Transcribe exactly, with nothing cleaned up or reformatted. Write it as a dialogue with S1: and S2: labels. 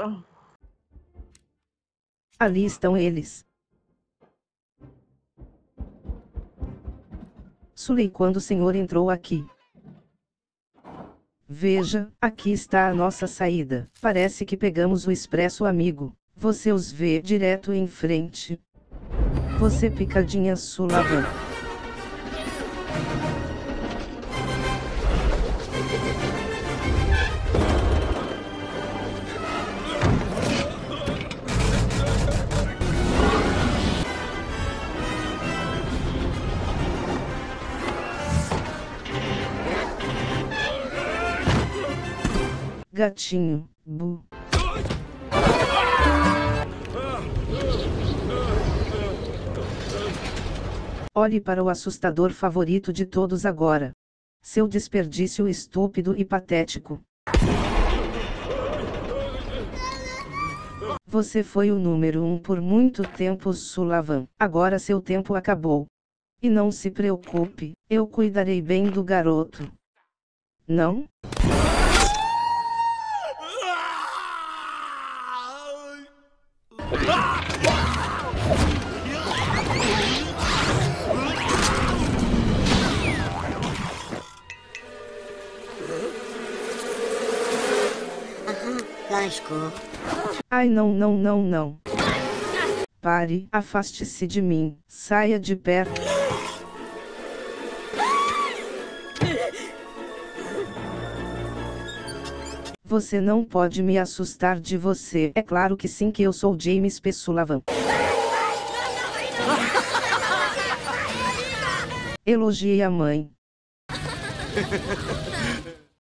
S1: Ali estão eles. Sully, quando o senhor entrou aqui. Veja, aqui está a nossa saída. Parece que pegamos o expresso, amigo. Você os vê direto em frente. Você picadinha Sullivan. Gatinho, bu. Olhe para o assustador favorito de todos agora. Seu desperdício estúpido e patético. Você foi o número um por muito tempo, Sullivan. Agora seu tempo acabou. E não se preocupe, eu cuidarei bem do garoto. Não?
S2: Lascou.
S1: Ai, não, não, não, não. Pare, afaste-se de mim, saia de perto. Você não pode me assustar de você. É claro que sim, que eu sou James P. Sullivan. Elogie a mãe.